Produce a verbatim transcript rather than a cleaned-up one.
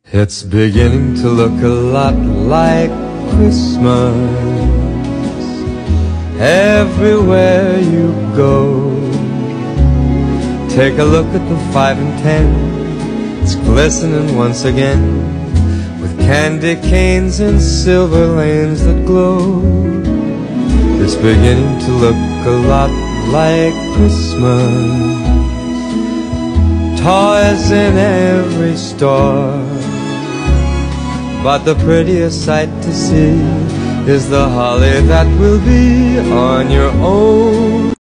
It's beginning to look a lot like Christmas everywhere you go. Take a look at the five and ten, it's glistening once again with candy canes and silver lanes that glow. It's beginning to look a lot like Christmas. Toys in every store, but the prettiest sight to see is the holly that will be on your own